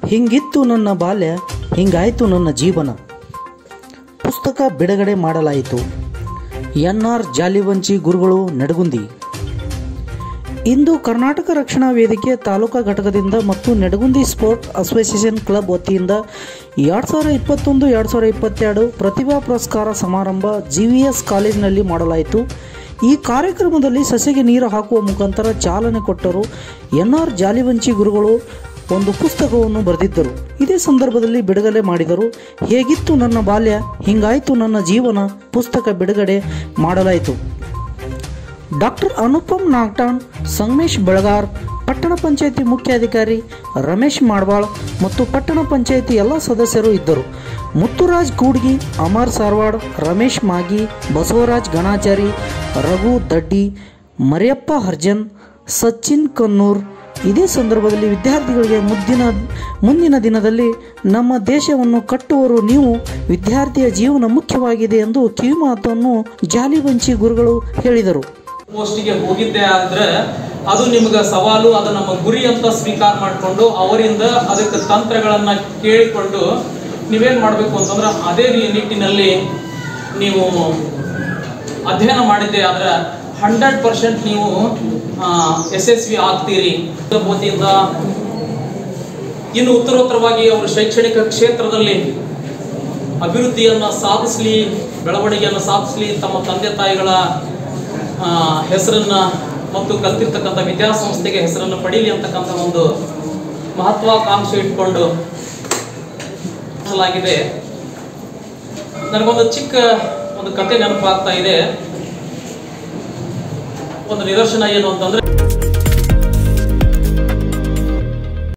ಹಿಂಗಿತ್ತು ನನ್ನ ಬಾಲ್ಯ, ಹಿಂಗಾಯಿತು ನನ್ನ ಜೀವನ. ಪುಸ್ತಕ ಬಿಡುಗಡೆ ಮಾಡಲಾಯಿತು. ಎನ್.ಆರ್. ಜಾಲಿವಂಚಿ ಗುರುಗಳು ನಡಗುಂದಿ. ಇಂದು ಕರ್ನಾಟಕ ರಕ್ಷಣಾ ವೇದಿಕೆ ತಾಲೂಕಾ ಘಟಕದಿಂದ ಮತ್ತು ನಡಗುಂದಿ ಸ್ಪೋರ್ಟ್ ಅಸೋಸಿಯೇಷನ್ ಕ್ಲಬ್ ವತಿಯಿಂದ 2021-2022 ಪ್ರತಿಭಾ ಪುರಸ್ಕಾರ ಸಮಾರಂಭ GVS ಕಾಲೇಜಿನಲ್ಲಿ ಮಾಡಲಾಯಿತು. ಈ ಕಾರ್ಯಕ್ರಮದಲ್ಲಿ ಸಸಿಗೆ ನೀರು ಹಾಕುವ ಮುಖಾಂತರ ಚಾಲನೆ ಕೊಟ್ಟರು. ಎನ್.ಆರ್. ಜಾಲಿವಂಚಿ ಗುರುಗಳು ಒಂದು ಪುಸ್ತಕವನ್ನು ಬರೆದಿದ್ದರು. ಇದೇ ಸಂದರ್ಭದಲ್ಲಿ ಬಿಡುಗಡೆ ಮಾಡಿದರು. ಹೇಗಿತ್ತು ನನ್ನ ಬಾಲ್ಯ, ಹಿಂಗಾಯಿತು ನನ್ನ ಜೀವನ ಪುಸ್ತಕ ಬಿಡುಗಡೆ ಮಾಡಲಾಯಿತು. ಡಾಕ್ಟರ್ ಅನುಪಮ್ ನಾಗ್ಟಾಣ್, ಸಂಗಮೇಶ್ ಬೆಳಗಾರ್, ಪಟ್ಟಣ ಪಂಚಾಯಿತಿ ಮುಖ್ಯಾಧಿಕಾರಿ ರಮೇಶ್ ಮಾಡ್ವಾಳ್ ಮತ್ತು ಪಟ್ಟಣ ಪಂಚಾಯಿತಿ ಎಲ್ಲ ಸದಸ್ಯರು ಇದ್ದರು. ಮುತ್ತುರಾಜ್ ಕೂಡ್ಗಿ, ಅಮರ್ ಸಾರ್ವಾಡ್, ರಮೇಶ್ ಮಾಗಿ, ಬಸವರಾಜ್ ಗಣಾಚಾರಿ, ರಘು ದಡ್ಡಿ, ಮರಿಯಪ್ಪ ಹರ್ಜನ್, ಸಚಿನ್ ಕನ್ನೂರ್. ಇದೇ ಸಂದರ್ಭದಲ್ಲಿ ವಿದ್ಯಾರ್ಥಿಗಳಿಗೆ ಮುಂದಿನ ದಿನದಲ್ಲಿ ನಮ್ಮ ದೇಶವನ್ನು ಕಟ್ಟುವರು ನೀವು, ವಿದ್ಯಾರ್ಥಿಯ ಜೀವನ ಮುಖ್ಯವಾಗಿದೆ ಎಂದು ಕಿವಿಮಾತನ್ನು ಜಾಲಿವಂಚಿ ಗುರುಗಳು ಹೇಳಿದರು. ಪೋಸ್ಟಿಗೆ ಹೋಗಿದ್ದೆ ಆದ್ರೆ ಅದು ನಿಮಗೆ ಸವಾಲು, ಅದು ನಮ್ಮ ಗುರಿ ಅಂತ ಸ್ವೀಕಾರ ಮಾಡಿಕೊಂಡು ಅವರಿಂದ ಅದಕ್ಕೆ ತಂತ್ರಗಳನ್ನು ಕೇಳಿಕೊಂಡು ನೀವೇನು ಮಾಡಬೇಕು ಅಂತಂದ್ರೆ ಅದೇ ನಿಟ್ಟಿನಲ್ಲಿ ನೀವು ಅಧ್ಯಯನ ಮಾಡಿದ್ದೆ ಆದರೆ 100% ನೀವು ಯಶಸ್ವಿ ಆಗ್ತೀರಿ. ವತಿಯಿಂದ ಇನ್ನು ಉತ್ತರೋತ್ತರವಾಗಿ ಅವರು ಶೈಕ್ಷಣಿಕ ಕ್ಷೇತ್ರದಲ್ಲಿ ಅಭಿವೃದ್ಧಿಯನ್ನು ಸಾಧಿಸಲಿ, ಬೆಳವಣಿಗೆಯನ್ನು ಸಾಧಿಸಲಿ, ತಮ್ಮ ತಂದೆ ತಾಯಿಗಳ ಹೆಸರನ್ನು ಮತ್ತು ಕಲ್ತಿರ್ತಕ್ಕಂಥ ವಿದ್ಯಾಸಂಸ್ಥೆಗೆ ಹೆಸರನ್ನು ಪಡೀಲಿ ಅಂತಕ್ಕಂಥ ಒಂದು ಮಹತ್ವಾಕಾಂಕ್ಷೆ ಇಟ್ಕೊಂಡು ಆಗಿದೆ. ನನಗೊಂದು ಚಿಕ್ಕ ಒಂದು ಕತೆ ನೆನಪಾಗ್ತಾ ಇದೆ. ಒಂದು ನಿದರ್ಶನ ಏನು ಅಂತಂದ್ರೆ